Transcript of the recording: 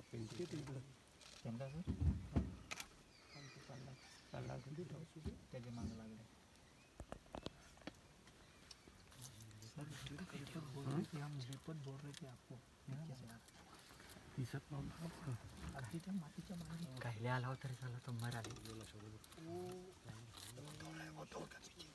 त्यांना सर चालला त्याचे मागं लागले लेपड बोल रहे थे आपको दिसत नव्हतं अगदीच्या मातीच्या मागे गायले आला होता रे झाला तो मराले